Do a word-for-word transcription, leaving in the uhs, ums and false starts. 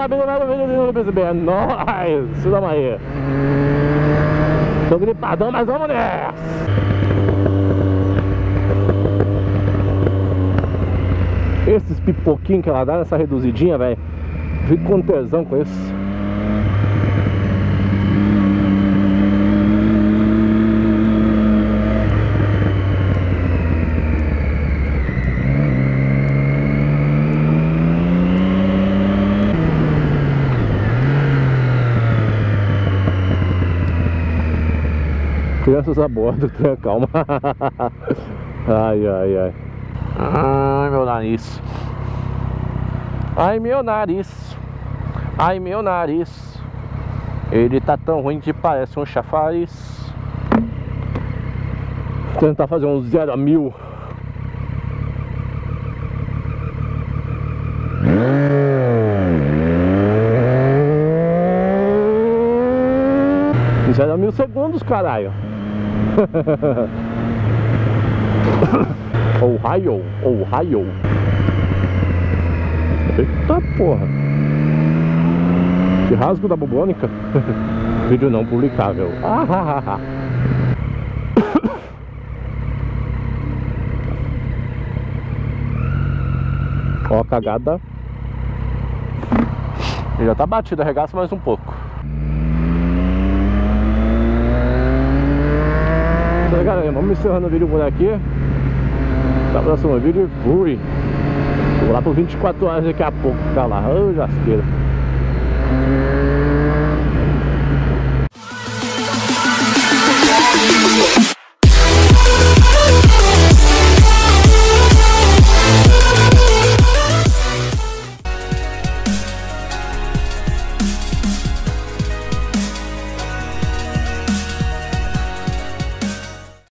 lá, bem lá no vídeo do P C B. Nóis, isso dá uma aí. Tô gripadão, mas vamos nessa. Esses pipoquinhos que ela dá nessa reduzidinha, velho, fico com tesão com isso. Crianças a bordo, tenha calma. Ai, ai, ai. Ai, meu nariz. Ai, meu nariz. Ai, meu nariz. Ele tá tão ruim que parece um chafariz. Vou tentar fazer um zero a mil. Zero a mil segundos, caralho. Ohio, Ohio. Eita porra. Que rasgo da bubônica. Vídeo não publicável. Ah, ah, ah. Ó a cagada. Ele já tá batido, arregaça mais um pouco. Então, galera, vamos encerrando o vídeo por aqui. Até o próximo vídeo. Fui. Vou lá por vinte e quatro horas daqui a pouco. Ficar lá. Ô, jasqueira.